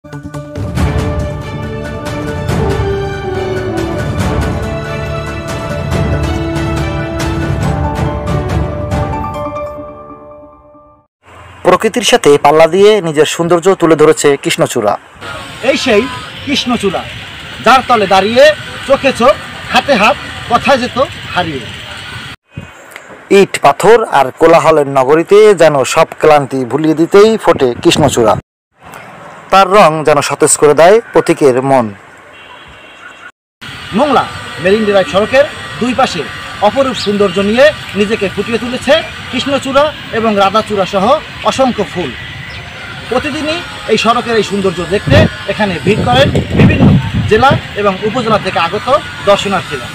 প্রকৃতির সাথে পাল্লা দিয়ে নিজের সৌন্দর্য তুলে ধরেছে কৃষ্ণচূড়া। এই সেই কৃষ্ণচূড়া, যার তলে দাঁড়িয়ে চোখে চোখ, হাতে হাত, কথায় যেত হারিয়ে। ইট পাথর আর কোলাহলের নগরীতে যেন সব ক্লান্তি ভুলিয়ে দিতেই ফোটে কৃষ্ণচূড়া। তার রং যেন সতেজ করে দেয় পথিকের মন। মোংলা মেরিন ড্রাইভ সড়কের দুই পাশে অপরূপ সৌন্দর্য নিয়ে নিজেকে ফুটিয়ে তুলেছে কৃষ্ণচূড়া এবং রাধাচূড়া সহ অসংখ্য ফুল। প্রতিদিনই এই সড়কের এই সৌন্দর্য দেখতে এখানে ভিড় করেন বিভিন্ন জেলা এবং উপজেলা থেকে আগত দর্শনার্থীরা।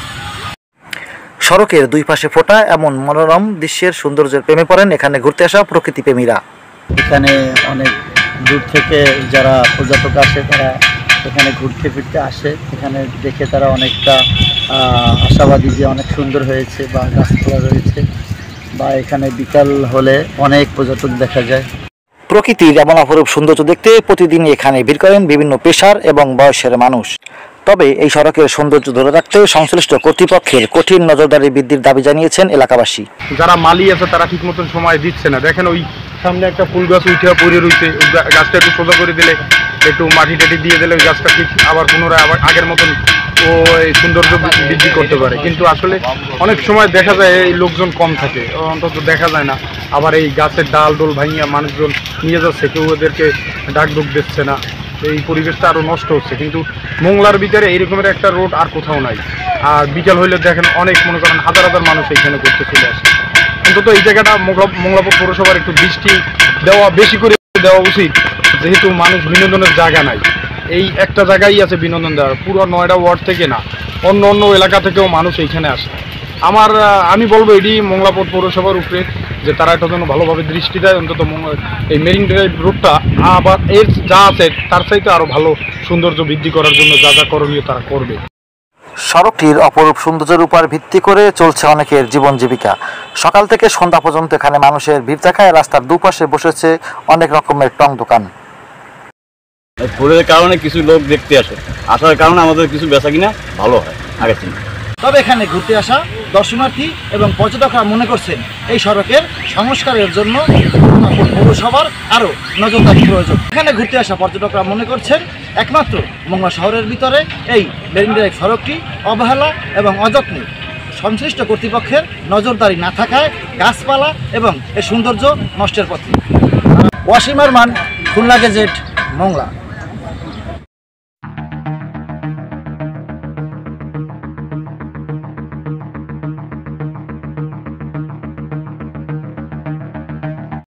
সড়কের দুই পাশে ফোটা এমন মনোরম দৃশ্যের সৌন্দর্যের প্রেমে পড়েন এখানে ঘুরতে আসা প্রকৃতিপ্রেমীরা। এখানে অনেক দূর থেকে যারা পর্যটক আসে তারা এখানে ঘুরতে ফিরতে আসে। এখানে দেখে তারা অনেকটা আশাবাদী যে অনেক সুন্দর হয়েছে বা গাছপালা রয়েছে, বা এখানে বিকাল হলে অনেক পর্যটক দেখা যায়। প্রকৃতির এমন অপরূপ সৌন্দর্য দেখতে প্রতিদিন এখানে ভিড় করেন বিভিন্ন পেশার এবং বয়সের মানুষ। তবে এই সড়কের সৌন্দর্য ধরে রাখতে সংশ্লিষ্ট কর্তৃপক্ষের কঠিন নজরদারি বৃদ্ধির দাবি জানিয়েছেন এলাকাবাসী। যারা মালি আছে তারা ঠিক মতন সময় দিচ্ছে না। দেখেন ওই সামনে একটা ফুল গাছ উঠে পড়ে রয়েছে, গাছটা একটু সোজা করে দিলে, একটু মাটি টাটি দিয়ে দিলে ওই গাছটা ঠিক আবার পুনরায় আবার আগের মতন ওই সৌন্দর্য বৃদ্ধি করতে পারে। কিন্তু আসলে অনেক সময় দেখা যায় এই লোকজন কম থাকে, অন্তত দেখা যায় না। আবার এই গাছের ডাল ডোল ভাঙিয়া মানুষজন নিয়ে যাচ্ছে, কেউ ওদেরকে ডাকডুক দিচ্ছে না। এই পরিবেশটা আরও নষ্ট হচ্ছে। কিন্তু মোংলার ভিতরে এইরকমের একটা রোড আর কোথাও নাই। আর বিকাল হইলে দেখেন অনেক, মনে করেন হাজার হাজার মানুষ এইখানে ঘুরতে চলে আসে। অন্তত এই জায়গাটা মোংলাপুর পৌরসভার একটু দৃষ্টি দেওয়া, বেশি করে দেওয়া উচিত, যেহেতু মানুষ বিনোদনের জায়গা নাই। এই একটা জায়গায় আছে বিনোদন দেওয়ার, পুরো 9টা ওয়ার্ড থেকে না, অন্য অন্য এলাকা থেকেও মানুষ এইখানে আসে। আমি বলবো এটি মোংলাপুর পৌরসভার উপরে যে তারা এটা যেন ভালোভাবে দৃষ্টি দেয়। অন্তত এই মেরিন ড্রাইভ রোডটা আবার এর যা আছে তার চাইতে আরও ভালো সৌন্দর্য বৃদ্ধি করার জন্য যা যা করণীয় তারা করবে। সড়কটির অপরূপ সৌন্দর্যের উপর ভিত্তি করে চলছে অনেকের জীবন জীবিকা। সকাল থেকে সন্ধ্যা পর্যন্ত এখানে মানুষের ভিড় দেখায় রাস্তার দুপাশে বসেছে অনেক রকমের টং দোকান। ফুলের কারণে কিছু লোক দেখতে আসে, আসার কারণে আমাদের কিছু বেচা কিনা ভালো হয় আগের থেকে। তবে এখানে ঘুরতে আসা দর্শনার্থী এবং পর্যটকরা মনে করছেন এই সড়কের সংস্কারের জন্য পৌরসভার আরও নজরদারি প্রয়োজন। এখানে ঘুরতে আসা পর্যটকরা মনে করছেন একমাত্র মোংলা শহরের ভিতরে এই মেরিন ড্রাইভ সড়কটি অবহেলা এবং অযত্নে সংশ্লিষ্ট কর্তৃপক্ষের নজরদারি না থাকায় গাছপালা এবং এর সৌন্দর্য নষ্টের পথে। ওয়াসিম আরমান, খুলনা গেজেট, মোংলা।